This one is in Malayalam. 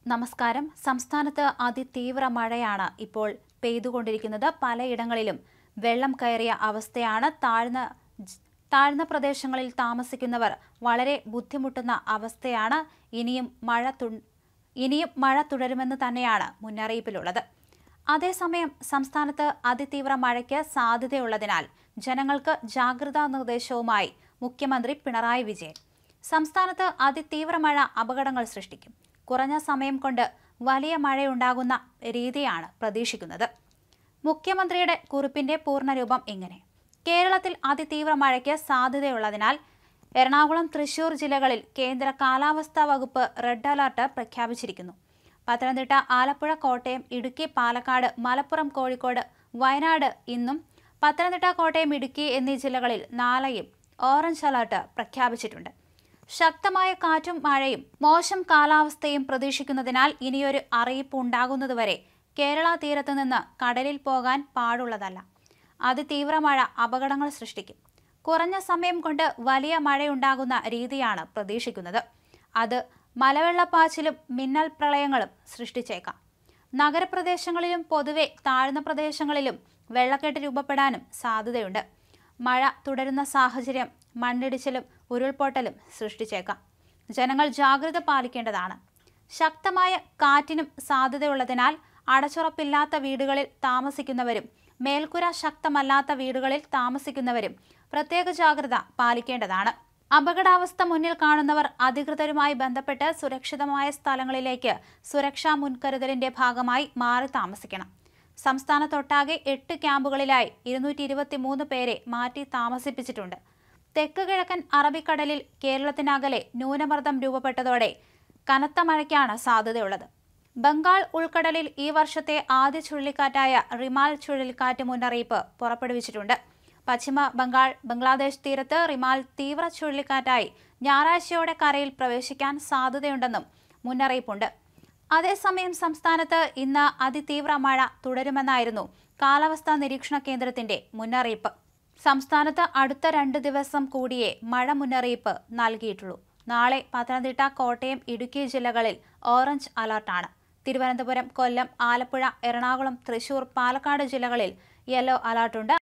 നമസ്കാരം. സംസ്ഥാനത്ത് അതിതീവ്ര മഴയാണ് ഇപ്പോൾ പെയ്തുകൊണ്ടിരിക്കുന്നത്. പലയിടങ്ങളിലും വെള്ളം കയറിയ അവസ്ഥയാണ്. താഴ്ന്ന പ്രദേശങ്ങളിൽ താമസിക്കുന്നവർ വളരെ ബുദ്ധിമുട്ടുന്ന അവസ്ഥയാണ്. ഇനിയും മഴ തുടരുമെന്ന് തന്നെയാണ് മുന്നറിയിപ്പിലുള്ളത്. അതേസമയം സംസ്ഥാനത്ത് അതിതീവ്ര മഴയ്ക്ക് സാധ്യതയുള്ളതിനാൽ ജനങ്ങൾക്ക് ജാഗ്രതാ നിർദ്ദേശവുമായി മുഖ്യമന്ത്രി പിണറായി വിജയൻ. സംസ്ഥാനത്ത് അതിതീവ്ര മഴ അപകടങ്ങൾ സൃഷ്ടിക്കും. കുറഞ്ഞ സമയം കൊണ്ട് വലിയ മഴയുണ്ടാകുന്ന രീതിയാണ് പ്രതീക്ഷിക്കുന്നത്. മുഖ്യമന്ത്രിയുടെ കുറിപ്പിന്റെ പൂർണ്ണരൂപം ഇങ്ങനെ: കേരളത്തിൽ അതിതീവ്ര മഴയ്ക്ക് സാധ്യതയുള്ളതിനാൽ എറണാകുളം, തൃശൂർ ജില്ലകളിൽ കേന്ദ്ര കാലാവസ്ഥാ വകുപ്പ് റെഡ് അലർട്ട് പ്രഖ്യാപിച്ചിരിക്കുന്നു. പത്തനംതിട്ട, ആലപ്പുഴ, കോട്ടയം, ഇടുക്കി, പാലക്കാട്, മലപ്പുറം, കോഴിക്കോട്, വയനാട് ഇന്നും, പത്തനംതിട്ട, കോട്ടയം, ഇടുക്കി എന്നീ ജില്ലകളിൽ നാളെയും ഓറഞ്ച് അലർട്ട് പ്രഖ്യാപിച്ചിട്ടുണ്ട്. ശക്തമായ കാറ്റും മഴയും മോശം കാലാവസ്ഥയും പ്രതീക്ഷിക്കുന്നതിനാൽ ഇനിയൊരു അറിയിപ്പ് ഉണ്ടാകുന്നതുവരെ കേരള തീരത്ത് നിന്ന് കടലിൽ പോകാൻ പാടുള്ളതല്ല. അതിതീവ്ര മഴ അപകടങ്ങൾ സൃഷ്ടിക്കും. കുറഞ്ഞ സമയം കൊണ്ട് വലിയ മഴയുണ്ടാകുന്ന രീതിയാണ് പ്രതീക്ഷിക്കുന്നത്. അത് മലവെള്ളപ്പാച്ചിലും മിന്നൽ പ്രളയങ്ങളും സൃഷ്ടിച്ചേക്കാം. നഗരപ്രദേശങ്ങളിലും പൊതുവെ താഴ്ന്ന പ്രദേശങ്ങളിലും വെള്ളക്കെട്ട് രൂപപ്പെടാനും സാധ്യതയുണ്ട്. മഴ തുടരുന്ന സാഹചര്യം മണ്ണിടിച്ചിലും ഉരുൾപൊട്ടലും സൃഷ്ടിച്ചേക്കാം. ജനങ്ങൾ ജാഗ്രത പാലിക്കേണ്ടതാണ്. ശക്തമായ കാറ്റിനും സാധ്യതയുള്ളതിനാൽ അടച്ചുറപ്പില്ലാത്ത വീടുകളിൽ താമസിക്കുന്നവരും മേൽക്കൂര ശക്തമല്ലാത്ത വീടുകളിൽ താമസിക്കുന്നവരും പ്രത്യേക ജാഗ്രത പാലിക്കേണ്ടതാണ്. അപകടാവസ്ഥ മുന്നിൽ കാണുന്നവർ അധികൃതരുമായി ബന്ധപ്പെട്ട് സുരക്ഷിതമായ സ്ഥലങ്ങളിലേക്ക് സുരക്ഷാ മുൻകരുതലിന്റെ ഭാഗമായി മാറി താമസിക്കണം. സംസ്ഥാനത്തൊട്ടാകെ 8 ക്യാമ്പുകളിലായി 223 പേരെ മാറ്റി താമസിപ്പിച്ചിട്ടുണ്ട്. തെക്ക് കിഴക്കൻ അറബിക്കടലിൽ കേരളത്തിനകലെ ന്യൂനമർദ്ദം രൂപപ്പെട്ടതോടെ കനത്ത മഴയ്ക്കാണ് സാധ്യതയുള്ളത്. ബംഗാൾ ഉൾക്കടലിൽ ഈ വർഷത്തെ ആദ്യ ചുഴലിക്കാറ്റായ റിമാൽ ചുഴലിക്കാറ്റ് മുന്നറിയിപ്പ് പുറപ്പെടുവിച്ചിട്ടുണ്ട്. പശ്ചിമ ബംഗാൾ, ബംഗ്ലാദേശ് തീരത്ത് റിമാൽ തീവ്ര ചുഴലിക്കാറ്റായി ഞായറാഴ്ചയോടെ കരയിൽ പ്രവേശിക്കാൻ സാധ്യതയുണ്ടെന്നും മുന്നറിയിപ്പുണ്ട്. അതേസമയം സംസ്ഥാനത്ത് ഇന്ന് അതിതീവ്ര മഴ തുടരുമെന്നായിരുന്നു കാലാവസ്ഥാ നിരീക്ഷണ കേന്ദ്രത്തിന്റെ മുന്നറിയിപ്പ്. സംസ്ഥാനത്ത് അടുത്ത 2 ദിവസം കൂടിയേ മഴ മുന്നറിയിപ്പ് നൽകിയിട്ടുള്ളൂ. നാളെ പത്തനംതിട്ട, കോട്ടയം, ഇടുക്കി ജില്ലകളിൽ ഓറഞ്ച് അലർട്ടാണ്. തിരുവനന്തപുരം, കൊല്ലം, ആലപ്പുഴ, എറണാകുളം, തൃശൂർ, പാലക്കാട് ജില്ലകളിൽ യെല്ലോ അലർട്ടുണ്ട്.